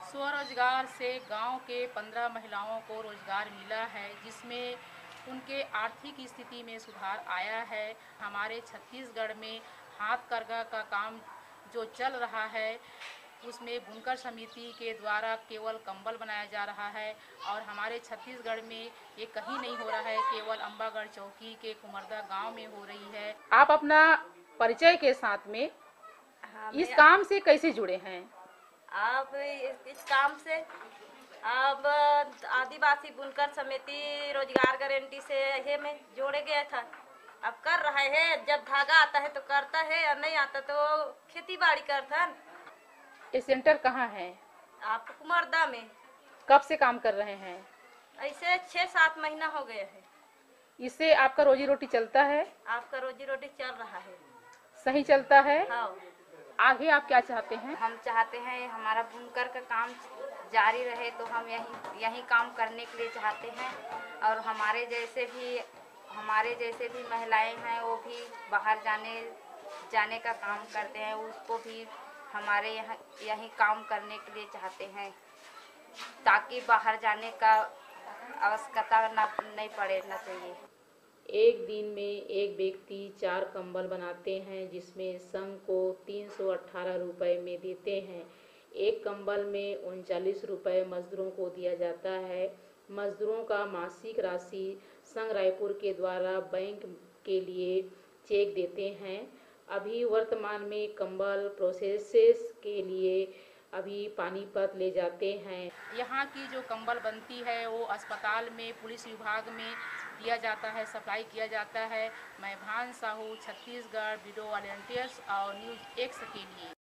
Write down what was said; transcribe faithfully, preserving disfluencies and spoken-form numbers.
स्वरोजगार से गांव के पंद्रह महिलाओं को रोजगार मिला है, जिसमें उनके आर्थिक स्थिति में सुधार आया है। हमारे छत्तीसगढ़ में हाथ करघा का काम जो चल रहा है, उसमें बुनकर समिति के द्वारा केवल कंबल बनाया जा रहा है और हमारे छत्तीसगढ़ में ये कहीं नहीं हो रहा है, केवल अंबागढ़ चौकी के कुमरदा गांव में हो रही है। आप अपना परिचय के साथ में हाँ, इस काम से कैसे जुड़े हैं? अब इस, इस काम से अब आदिवासी बुनकर समिति रोजगार गारंटी से ये में जोड़े गया था। अब कर रहा है, जब धागा आता है तो करता है और नहीं आता तो खेती बाड़ी करता है। ये सेंटर कहाँ है? आप कुमरदा में। कब से काम कर रहे हैं? ऐसे छह सात महीना हो गए हैं। इससे आपका रोजी रोटी चलता है? आपका रोजी रोटी चल रहा है। सही चलता है? हाँ। आगे आप क्या चाहते हैं? हम चाहते हैं हमारा बुनकर का काम जारी रहे, तो हम यही यही काम करने के लिए चाहते हैं। और हमारे जैसे भी हमारे जैसे भी महिलाएं हैं, वो भी बाहर जाने जाने का काम करते हैं, उसको भी हमारे यहाँ यही काम करने के लिए चाहते हैं, ताकि बाहर जाने का आवश्यकता ना नहीं पड़े ना चाहिए। एक दिन में एक व्यक्ति चार कंबल बनाते हैं, जिसमें संघ को तीन सौ अठारह रुपये में देते हैं। एक कंबल में उनचालीस रुपये मजदूरों को दिया जाता है। मजदूरों का मासिक राशि संघ रायपुर के द्वारा बैंक के लिए चेक देते हैं। अभी वर्तमान में कंबल प्रोसेसेस के लिए अभी पानीपत ले जाते हैं। यहाँ की जो कंबल बनती है वो अस्पताल में, पुलिस विभाग में दिया जाता है, सप्लाई किया जाता है। मैं भान साहू, छत्तीसगढ़ वीडियो वॉलंटियर्स और न्यूज़ एक्स के लिए।